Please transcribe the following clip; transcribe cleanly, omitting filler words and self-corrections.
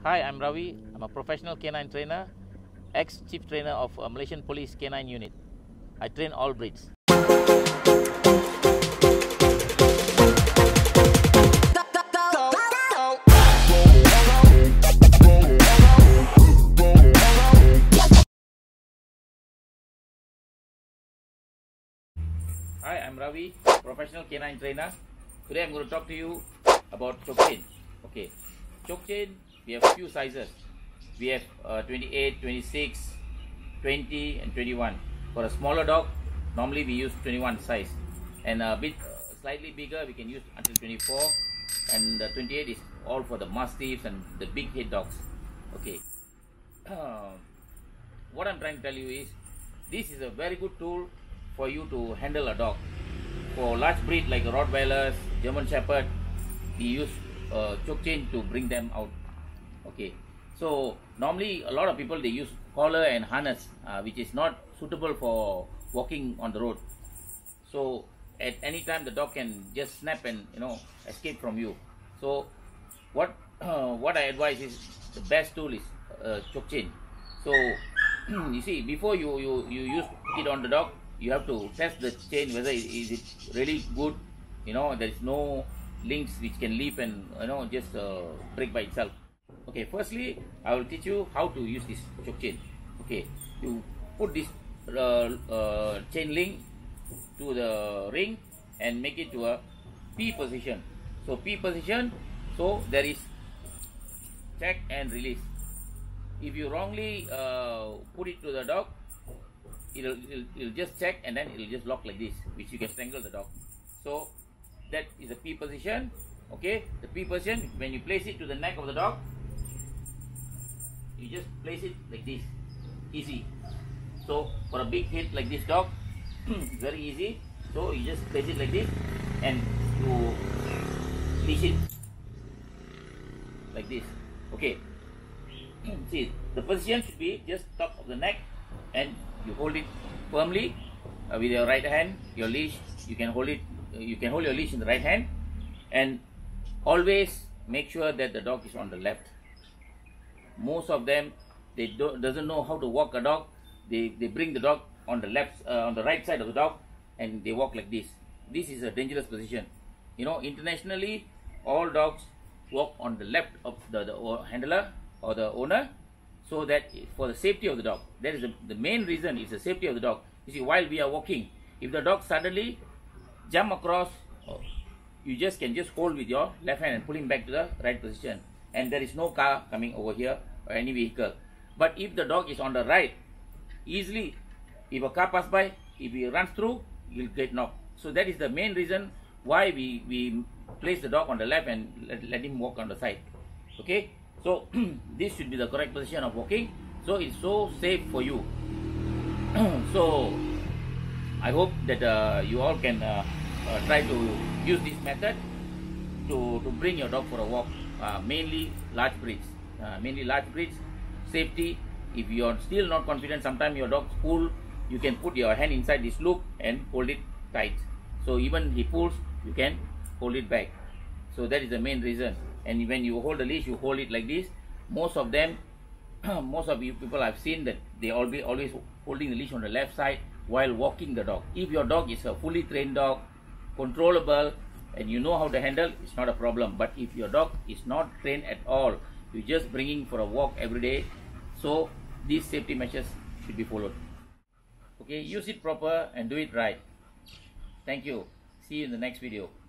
Hi, I'm Ravi. I'm a professional canine trainer, ex-chief trainer of Malaysian Police Canine Unit. I train all breeds. Hi, I'm Ravi, professional canine trainer. Today I'm going to talk to you about choke chain. Okay, choke chain, we have few sizes. We have 28, 26, 20 and 21. For a smaller dog, normally we use 21 size. And a bit slightly bigger, we can use until 24. And 28 is all for the mastiffs and the big head dogs. Okay. What I'm trying to tell you is, this is a very good tool for you to handle a dog. For large breed like Rottweilers, German Shepherd, we use choke chain to bring them out. Okay, so normally a lot of people, they use collar and harness, which is not suitable for walking on the road. So at any time the dog can just snap and escape from you. So what what I advise is, the best tool is choke chain. So you see, before you use it on the dog, you have to test the chain whether is it really good. There is no links which can leap and just break by itself. Okay, firstly I will teach you how to use this choke chain. Okay, you put this chain link to the ring and make it to a P position. So P position, so there is check and release. If you wrongly put it to the dog, it'll just check and then it'll just lock like this, which you can strangle the dog. So that is a P position. Okay, the P position, when you place it to the neck of the dog, you just place it like this, easy. So for a big hit like this dog, very easy. So you just place it like this and you leash it like this. Okay, see, the position should be just top of the neck, and you hold it firmly with your right hand. Your leash, you can hold it. You can hold your leash in the right hand, and always make sure that the dog is on the left. Most of them, they doesn't know how to walk a dog. They bring the dog on the left, on the right side of the dog, and they walk like this. This is a dangerous position. Internationally, all dogs walk on the left of the handler or the owner, so that for the safety of the dog. That is the main reason, is the safety of the dog. You see, while we are walking, if the dog suddenly jump across, you can just hold with your left hand and pull him back to the right position, and there is no car coming over here or any vehicle. But if the dog is on the right, easily, if a car pass by, if he runs through, he'll get knocked. So that is the main reason why we place the dog on the left and let him walk on the side. Okay, so this should be the correct position of walking, so it's so safe for you. So I hope that you all can try to use this method to bring your dog for a walk, mainly large breeds. Safety. If you are still not confident, sometimes your dog pull, you can put your hand inside this loop and hold it tight. So even he pulls, you can hold it back. So that is the main reason. And when you hold the leash, you hold it like this. Most of them, most of you people, I've seen that they always holding the leash on the left side while walking the dog. If your dog is a fully trained dog, controllable, and you know how to handle, it's not a problem. But if your dog is not trained at all, you're just bringing for a walk every day, so these safety measures should be followed. Okay, use it proper and do it right. Thank you. See you in the next video.